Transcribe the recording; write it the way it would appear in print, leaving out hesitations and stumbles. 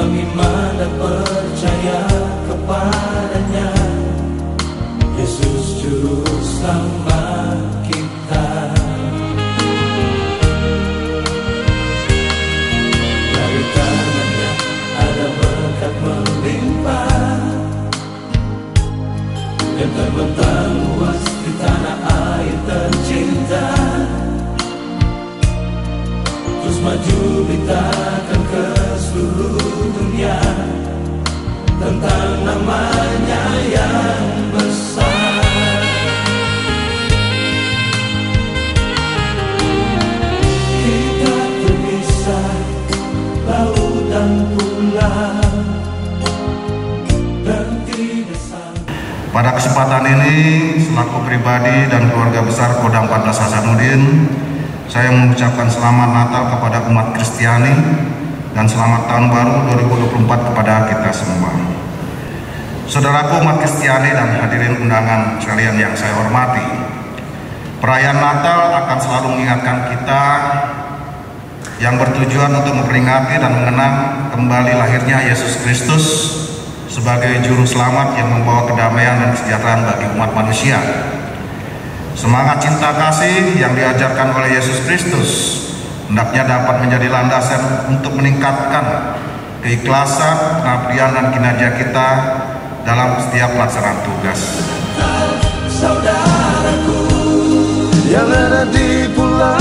beriman dan percaya kepadanya, Yesus Juru Selamat kita. Dari tangannya ada berkat melimpah, dan terbentang luas di tanah air tercinta. Terus maju beritakan ke seluruh dunia tentang namanya yang besar. Kita terpisah laut dan pulau, dan tidak sampai. Pada kesempatan ini, selaku pribadi dan keluarga besar Kodam 14 Hasanuddin, saya mengucapkan selamat Natal kepada umat Kristiani dan selamat tahun baru 2024 kepada kita semua. Saudaraku umat Kristiani dan hadirin undangan sekalian yang saya hormati, perayaan Natal akan selalu mengingatkan kita yang bertujuan untuk memperingati dan mengenang kembali lahirnya Yesus Kristus sebagai juru selamat yang membawa kedamaian dan kesejahteraan bagi umat manusia. Semangat cinta kasih yang diajarkan oleh Yesus Kristus hendaknya dapat menjadi landasan untuk meningkatkan keikhlasan, pengabdian dan kinerja kita dalam setiap pelaksanaan tugas. Saudaraku yang ada di pulau